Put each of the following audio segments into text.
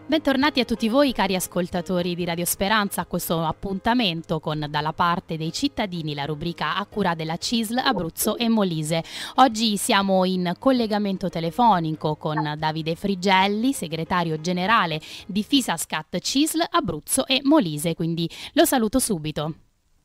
Bentornati a tutti voi cari ascoltatori di Radio Speranza a questo appuntamento con Dalla parte dei cittadini, la rubrica a cura della CISL Abruzzo e Molise. Oggi siamo in collegamento telefonico con Davide Frigelli, segretario generale di Fisascat CISL Abruzzo e Molise, quindi lo saluto subito.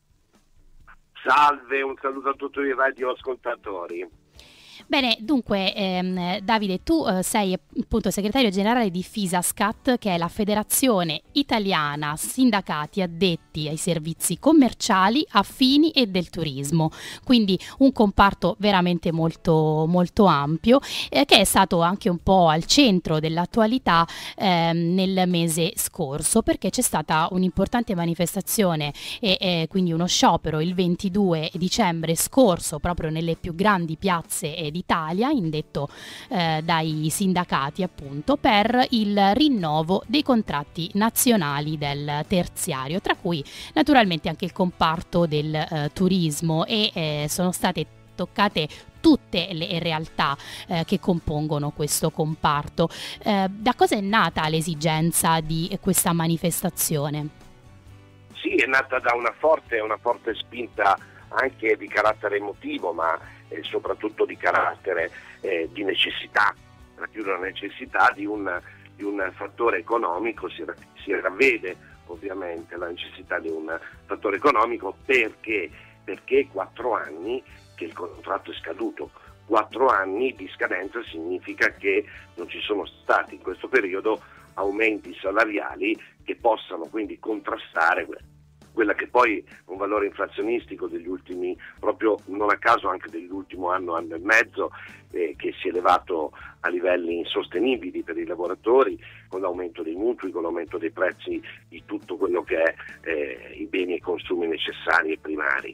Salve, un saluto a tutti i radioascoltatori. Bene, dunque Davide, tu sei appunto segretario generale di Fisascat, che è la federazione italiana sindacati addetti ai servizi commerciali, affini e del turismo, quindi un comparto veramente molto, molto ampio che è stato anche un po' al centro dell'attualità nel mese scorso, perché c'è stata un'importante manifestazione e quindi uno sciopero il 22 dicembre scorso proprio nelle più grandi piazze d'Italia, indetto dai sindacati appunto, per il rinnovo dei contratti nazionali del terziario, tra cui naturalmente anche il comparto del turismo, e sono state toccate tutte le realtà che compongono questo comparto. Da cosa è nata l'esigenza di questa manifestazione? Sì, è nata da una forte spinta anche di carattere emotivo, ma soprattutto di carattere di necessità, più una necessità di un fattore economico. Si ravvede ovviamente la necessità di un fattore economico perché 4 anni che il contratto è scaduto. 4 anni di scadenza significa che non ci sono stati in questo periodo aumenti salariali che possano quindi contrastare quella che poi è un valore inflazionistico degli ultimi, proprio non a caso anche dell'ultimo anno e mezzo, che si è elevato a livelli insostenibili per i lavoratori, con l'aumento dei mutui, con l'aumento dei prezzi di tutto quello che è i beni e consumi necessari e primari.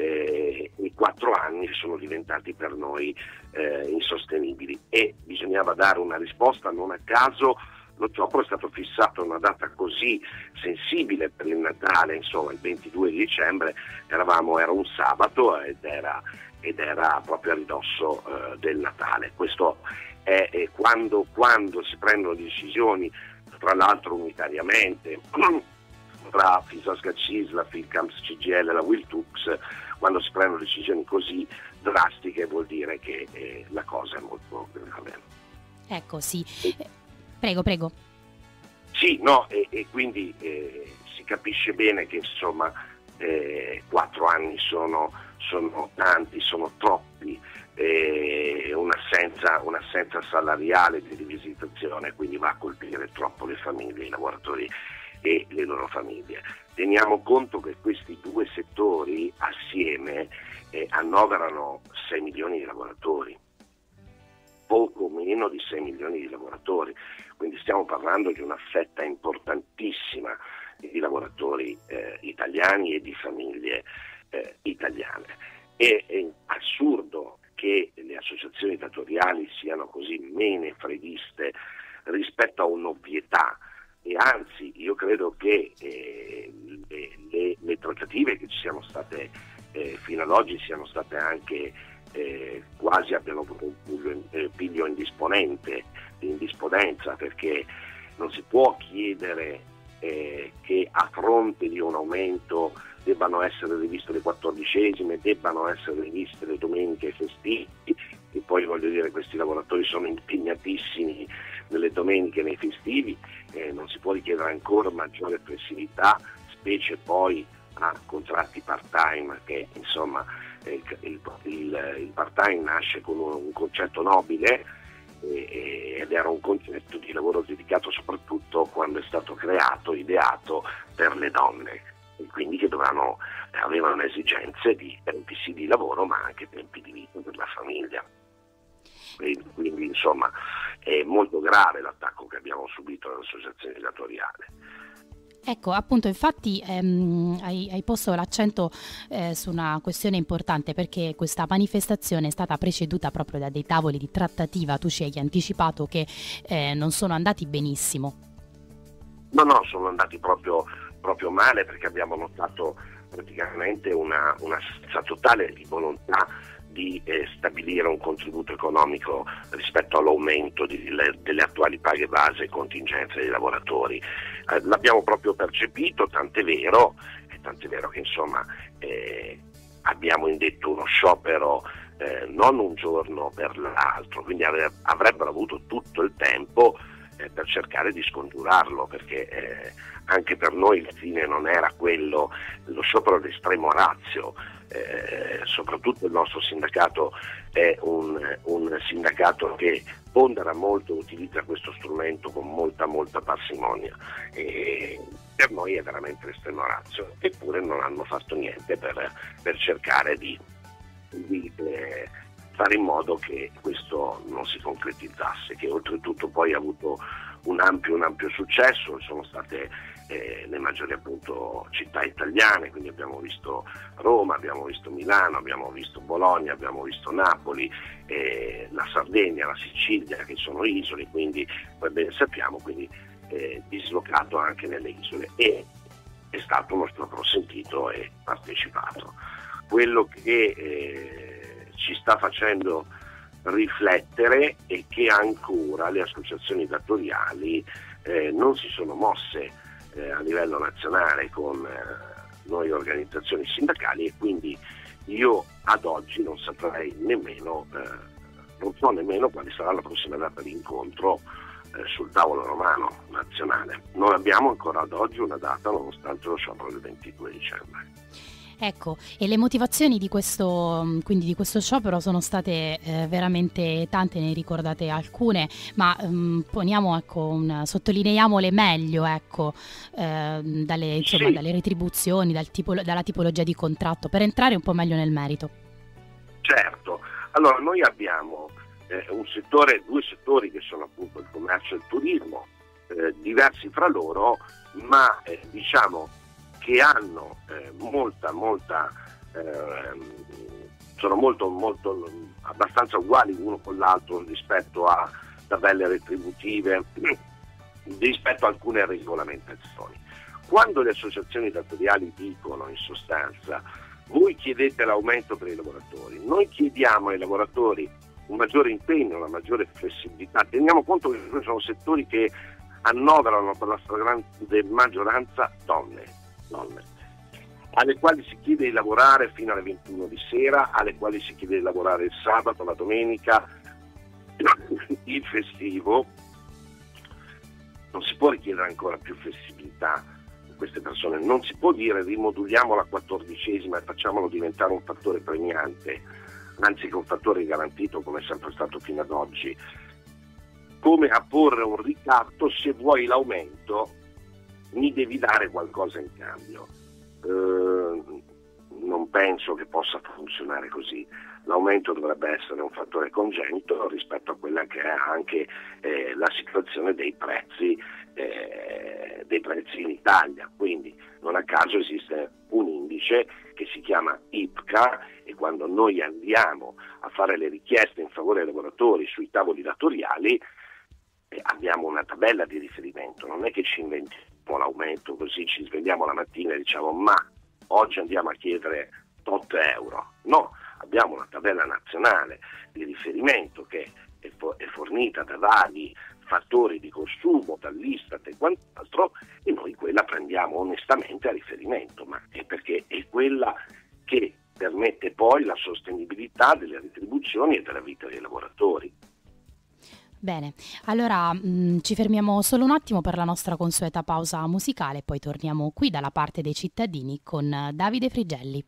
I 4 anni sono diventati per noi insostenibili e bisognava dare una risposta. Non a caso lo sciopero è stato fissato a una data così sensibile per il Natale, insomma il 22 dicembre era un sabato ed era proprio a ridosso del Natale. Questo è quando si prendono decisioni, tra l'altro unitariamente, tra Fisascat CISL, la Filcamps CGIL e la Wiltux, quando si prendono decisioni così drastiche vuol dire che la cosa è molto grave. Ecco, sì. Prego. Sì, no, e quindi si capisce bene che insomma 4 anni sono tanti, sono troppi, un'assenza salariale di rivisitazione, quindi va a colpire troppo le famiglie, i lavoratori e le loro famiglie. Teniamo conto che questi due settori assieme annoverano 6 milioni di lavoratori, poco meno di 6 milioni di lavoratori, quindi stiamo parlando di una fetta importantissima di lavoratori italiani e di famiglie italiane. È assurdo che le associazioni datoriali siano così menefreghiste rispetto a un'ovvietà, e anzi io credo che le trattative che ci siano state fino ad oggi siano state anche quasi abbiano avuto un piglio di indisponenza, perché non si può chiedere che a fronte di un aumento debbano essere riviste le 14esime, debbano essere riviste le domeniche e festivi, e poi voglio dire questi lavoratori sono impegnatissimi nelle domeniche e nei festivi, non si può richiedere ancora maggiore flessibilità, specie poi a contratti part-time, che insomma il part-time nasce con un concetto nobile ed era un concetto di lavoro dedicato soprattutto quando è stato creato, ideato per le donne, e quindi che avevano esigenze di tempi sì di lavoro ma anche tempi di vita per la famiglia. Quindi insomma è molto grave l'attacco che abbiamo subito dall'associazione datoriale. Ecco, appunto, infatti hai posto l'accento su una questione importante, perché questa manifestazione è stata preceduta proprio da dei tavoli di trattativa. Tu ci hai anticipato che non sono andati benissimo. No, sono andati proprio male, perché abbiamo notato praticamente una assenza totale di volontà di stabilire un contributo economico rispetto all'aumento delle attuali paghe base e contingenze dei lavoratori. L'abbiamo proprio percepito, tant'è vero che insomma abbiamo indetto uno sciopero non un giorno per l'altro, quindi avrebbero avuto tutto il tempo per cercare di scongiurarlo, perché anche per noi il fine non era quello, lo sciopero d'estremo ratio. Soprattutto il nostro sindacato è un sindacato che pondera molto, utilizza questo strumento con molta parsimonia, e per noi è veramente l'estremo ratio, eppure non hanno fatto niente per cercare di fare in modo che questo non si concretizzasse, che oltretutto poi ha avuto un ampio successo. Sono state le maggiori appunto città italiane, quindi abbiamo visto Roma, abbiamo visto Milano, abbiamo visto Bologna, abbiamo visto Napoli, la Sardegna, la Sicilia, che sono isole, quindi come ben sappiamo, quindi dislocato anche nelle isole, e è stato uno sciopero sentito e partecipato. Quello che ci sta facendo riflettere è che ancora le associazioni datoriali non si sono mosse a livello nazionale con noi organizzazioni sindacali, e quindi io ad oggi non saprei nemmeno, non so nemmeno quale sarà la prossima data di incontro sul tavolo romano nazionale. Non abbiamo ancora ad oggi una data, nonostante lo sciopero del 22 dicembre. Ecco, e le motivazioni di questo sciopero sono state veramente tante, ne ricordate alcune, ma sottolineiamole meglio, dalle retribuzioni, dalla tipologia di contratto, per entrare un po' meglio nel merito. Certo, allora noi abbiamo due settori che sono appunto il commercio e il turismo, diversi fra loro, ma diciamo che hanno sono molto abbastanza uguali l'uno con l'altro rispetto a tabelle retributive, rispetto a alcune regolamentazioni. Quando le associazioni datoriali dicono in sostanza: voi chiedete l'aumento per i lavoratori, noi chiediamo ai lavoratori un maggiore impegno, una maggiore flessibilità, teniamo conto che questi sono settori che annoverano per la stragrande maggioranza donne, alle quali si chiede di lavorare fino alle 21 di sera, alle quali si chiede di lavorare il sabato, la domenica, il festivo. Non si può richiedere ancora più flessibilità a queste persone, non si può dire rimoduliamo la 14ª e facciamolo diventare un fattore premiante, anziché un fattore garantito come è sempre stato fino ad oggi, come a porre un ricatto: se vuoi l'aumento mi devi dare qualcosa in cambio. Non penso che possa funzionare così. L'aumento dovrebbe essere un fattore congenito rispetto a quella che è anche la situazione dei prezzi in Italia. Quindi non a caso esiste un indice che si chiama IPCA, e quando noi andiamo a fare le richieste in favore dei lavoratori sui tavoli datoriali abbiamo una tabella di riferimento. Non è che ci inventiamo l'aumento così, ci svegliamo la mattina e diciamo ma oggi andiamo a chiedere 8 euro. No, abbiamo una tabella nazionale di riferimento che è fornita da vari fattori di consumo, dall'Istat e quant'altro, e noi quella prendiamo onestamente a riferimento, ma è perché è quella che permette poi la sostenibilità delle retribuzioni e della vita dei lavoratori. Bene, allora ci fermiamo solo un attimo per la nostra consueta pausa musicale, poi torniamo qui dalla parte dei cittadini con Davide Frigelli.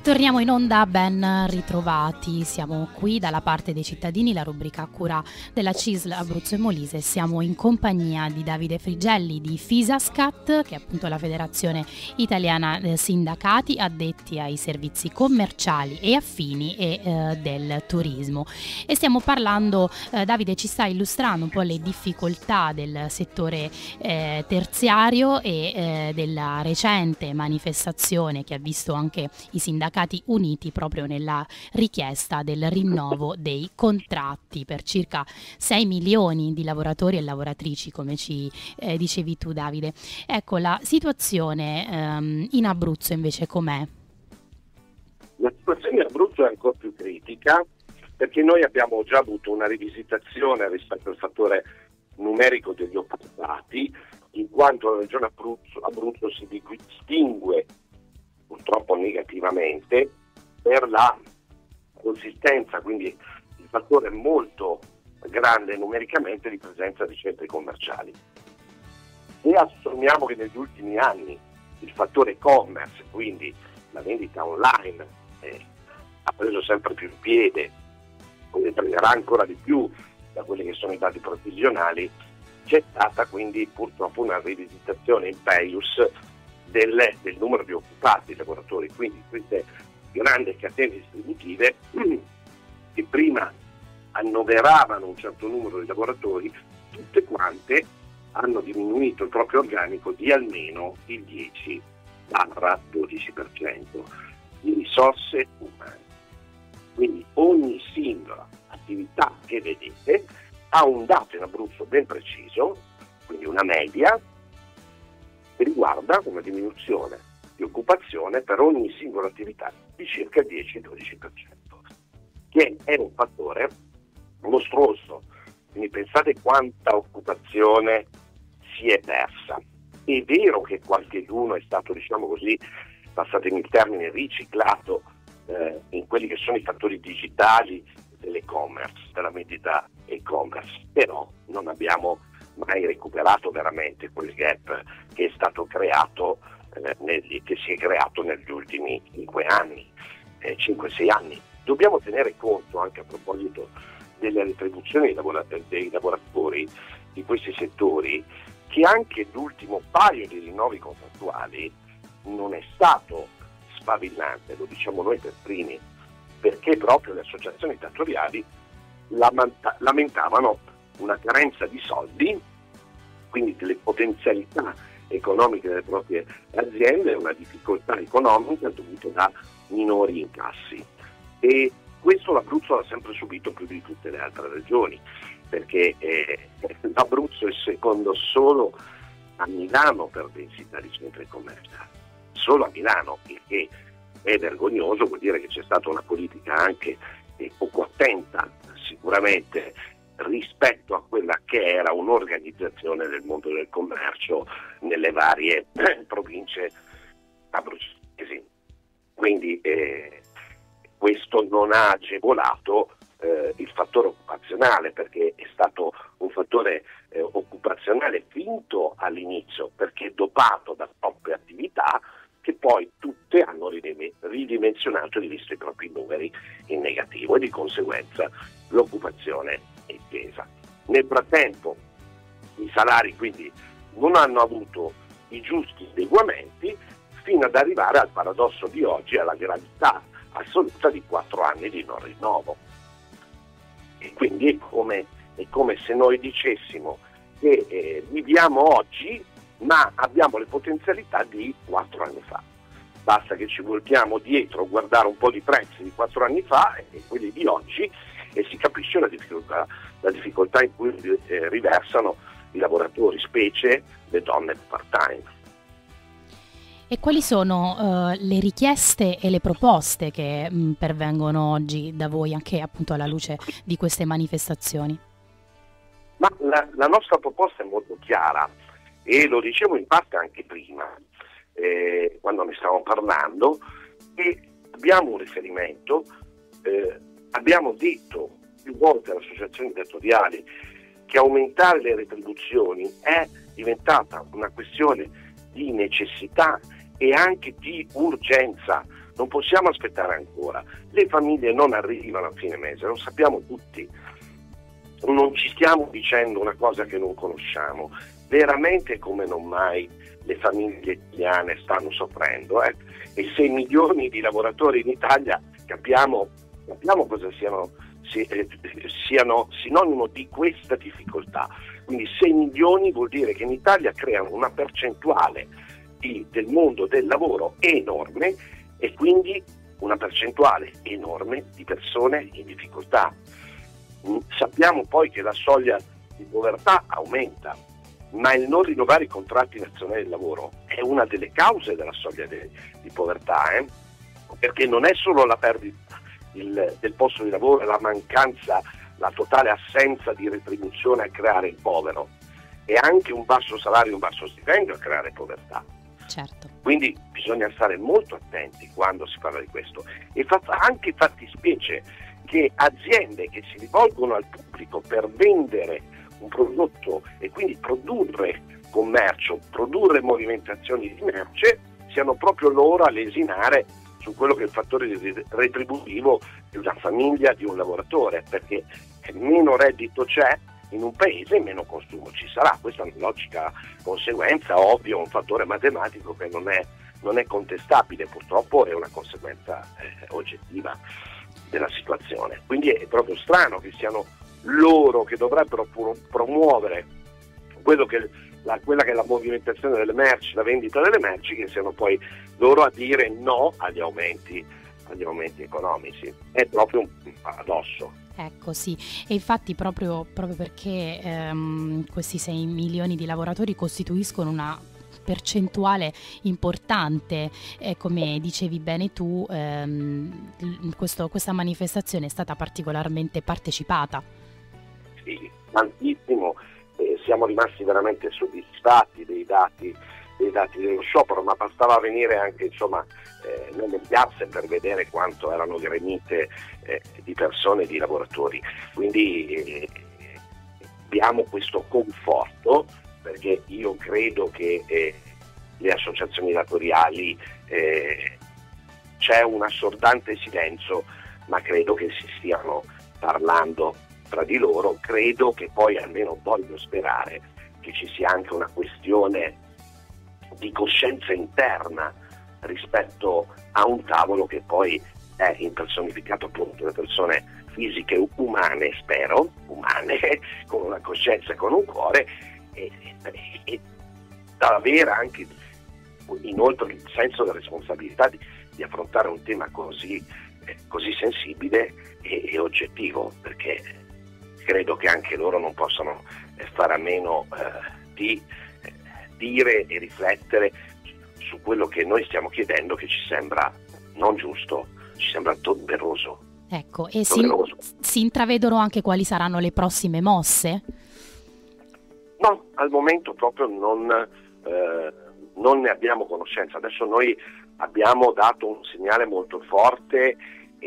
Torniamo in onda, ben ritrovati. Siamo qui dalla parte dei cittadini, la rubrica a cura della CISL Abruzzo e Molise. Siamo in compagnia di Davide Frigelli di Fisascat, che è appunto la Federazione Italiana Sindacati addetti ai servizi commerciali e affini e del turismo. E stiamo parlando, Davide ci sta illustrando un po' le difficoltà del settore terziario e della recente manifestazione che ha visto anche i sindacati uniti proprio nella richiesta del rinnovo dei contratti per circa 6 milioni di lavoratori e lavoratrici, come ci dicevi tu, Davide. Ecco, la situazione in Abruzzo invece com'è? La situazione in Abruzzo è ancora più critica, perché noi abbiamo già avuto una rivisitazione rispetto al fattore numerico degli occupati, in quanto la regione Abruzzo si distingue purtroppo negativamente per la consistenza, quindi il fattore molto grande numericamente di presenza di centri commerciali. Se assumiamo che negli ultimi anni il fattore e-commerce, quindi la vendita online, ha preso sempre più piede, come prenderà ancora di più da quelli che sono i dati provvisionali, c'è stata quindi purtroppo una rivisitazione in peius del numero di occupati, lavoratori, quindi queste grandi catene distributive che prima annoveravano un certo numero di lavoratori, tutte quante hanno diminuito il proprio organico di almeno il 10-12% di risorse umane. Quindi ogni singola attività che vedete ha un dato in Abruzzo ben preciso, quindi una media, che riguarda una diminuzione di occupazione per ogni singola attività di circa 10-12%, che è un fattore mostruoso. Quindi pensate quanta occupazione si è persa. È vero che qualcheduno è stato, diciamo così, passatemi il termine, riciclato in quelli che sono i fattori digitali dell'e-commerce, della vendita e-commerce, però non abbiamo mai recuperato veramente quel gap che è stato creato, che si è creato negli ultimi 5-6 anni. Dobbiamo tenere conto anche a proposito delle retribuzioni dei lavoratori di questi settori, che anche l'ultimo paio di rinnovi contrattuali non è stato sfavillante, lo diciamo noi per primi, perché proprio le associazioni datoriali lamentavano una carenza di soldi, quindi delle potenzialità economiche delle proprie aziende, una difficoltà economica dovuta da minori incassi. E questo l'Abruzzo ha sempre subito più di tutte le altre regioni, perché l'Abruzzo è secondo solo a Milano per densità di centri commerciali, solo a Milano, il che è vergognoso, vuol dire che c'è stata una politica anche poco attenta sicuramente rispetto a quella che era un'organizzazione del mondo del commercio nelle varie province abruzzesi. Quindi questo non ha agevolato il fattore occupazionale, perché è stato un fattore occupazionale finto all'inizio, perché dopato da troppe attività che poi tutte hanno ridimensionato e visto i propri numeri in negativo, e di conseguenza l'occupazione è scesa. Nel frattempo i salari quindi non hanno avuto i giusti adeguamenti, fino ad arrivare al paradosso di oggi, alla gravità assoluta di 4 anni di non rinnovo. E quindi è come se noi dicessimo che viviamo oggi, ma abbiamo le potenzialità di 4 anni fa. Basta che ci voltiamo dietro a guardare un po' di prezzi di 4 anni fa e quelli di oggi, e si capisce la difficoltà in cui riversano i lavoratori, specie le donne part-time. E quali sono le richieste e le proposte che pervengono oggi da voi, anche appunto alla luce di queste manifestazioni? Ma la nostra proposta è molto chiara, e lo dicevo in parte anche prima, quando ne stavamo parlando, e abbiamo un riferimento, abbiamo detto più volte alle associazioni datoriali che aumentare le retribuzioni è diventata una questione di necessità e anche di urgenza. Non possiamo aspettare ancora. Le famiglie non arrivano a fine mese, lo sappiamo tutti. Non ci stiamo dicendo una cosa che non conosciamo. Veramente come non mai le famiglie italiane stanno soffrendo, e 6 milioni di lavoratori in Italia capiamo cosa siano sinonimo di questa difficoltà. Quindi 6 milioni vuol dire che in Italia creano una percentuale del mondo del lavoro enorme, e quindi una percentuale enorme di persone in difficoltà. Sappiamo poi che la soglia di povertà aumenta, ma il non rinnovare i contratti nazionali del lavoro è una delle cause della soglia di povertà, perché non è solo la perdita del posto di lavoro e la mancanza, la totale assenza di retribuzione a creare il povero, è anche un basso salario, un basso stipendio a creare povertà. Certo. Quindi bisogna stare molto attenti quando si parla di questo, e fa anche fattispecie che aziende che si rivolgono al pubblico per vendere un prodotto e quindi produrre commercio, produrre movimentazioni di merce, siano proprio loro a lesinare su quello che è il fattore retributivo di una famiglia, di un lavoratore, perché meno reddito c'è in un paese, meno consumo ci sarà. Questa è una logica conseguenza, ovvio, un fattore matematico che non è contestabile, purtroppo è una conseguenza oggettiva della situazione. Quindi è proprio strano che siano loro che dovrebbero promuovere quella che è la movimentazione delle merci, la vendita delle merci, che siano poi loro a dire no agli aumenti economici. È proprio un paradosso. Ecco, sì, e infatti proprio perché questi 6 milioni di lavoratori costituiscono una percentuale importante, come dicevi bene tu, questa manifestazione è stata particolarmente partecipata. Sì, tantissimo, siamo rimasti veramente soddisfatti dei dati dello sciopero, ma bastava venire anche nelle piazze per vedere quanto erano gremite di persone, di lavoratori. Quindi abbiamo questo conforto, perché io credo che le associazioni datoriali c'è un assordante silenzio, ma credo che si stiano parlando tra di loro. Credo che poi, almeno voglio sperare, che ci sia anche una questione di coscienza interna rispetto a un tavolo che poi è impersonificato appunto da persone fisiche umane, spero, umane, con una coscienza e con un cuore, e da avere anche inoltre il senso della responsabilità di affrontare un tema così sensibile e oggettivo, perché credo che anche loro non possano fare a meno di dire e riflettere su quello che noi stiamo chiedendo, che ci sembra non giusto, ci sembra doveroso. Ecco, e si intravedono anche quali saranno le prossime mosse? No, al momento proprio non ne abbiamo conoscenza. Adesso noi abbiamo dato un segnale molto forte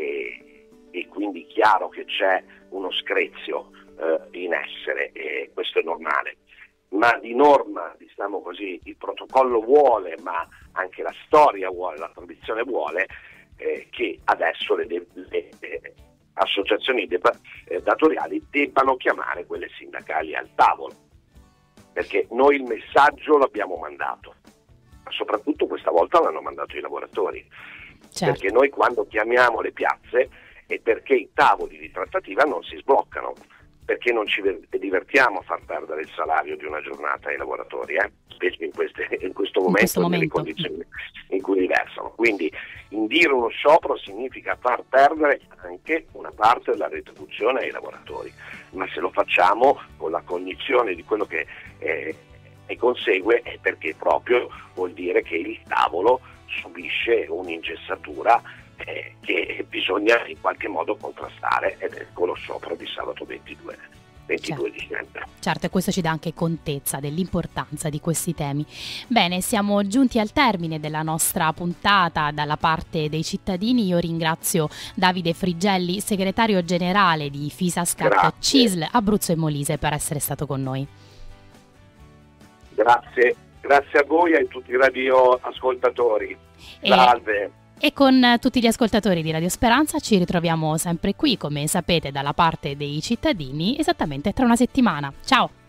e quindi chiaro che c'è uno screzio in essere, e questo è normale. Ma di norma, diciamo così, il protocollo vuole, ma anche la storia vuole, la tradizione vuole, che adesso le associazioni datoriali debbano chiamare quelle sindacali al tavolo, perché noi il messaggio l'abbiamo mandato, ma soprattutto questa volta l'hanno mandato i lavoratori. Certo. Perché noi quando chiamiamo le piazze è perché i tavoli di trattativa non si sbloccano, perché non ci divertiamo a far perdere il salario di una giornata ai lavoratori, specie in questo momento, nelle condizioni in cui versano. Quindi indire uno sciopero significa far perdere anche una parte della retribuzione ai lavoratori, ma se lo facciamo con la cognizione di quello che ne consegue, è perché proprio vuol dire che il tavolo subisce un'ingessatura che bisogna in qualche modo contrastare, ed è con lo sciopero di sabato 22 dicembre. Certo, e questo ci dà anche contezza dell'importanza di questi temi. Bene, siamo giunti al termine della nostra puntata dalla parte dei cittadini. Io ringrazio Davide Frigelli, segretario generale di FISASCAT CISL Abruzzo e Molise, per essere stato con noi. Grazie Grazie a voi e a tutti i radioascoltatori. Salve. E con tutti gli ascoltatori di Radio Speranza ci ritroviamo sempre qui, come sapete, dalla parte dei cittadini, esattamente tra una settimana. Ciao!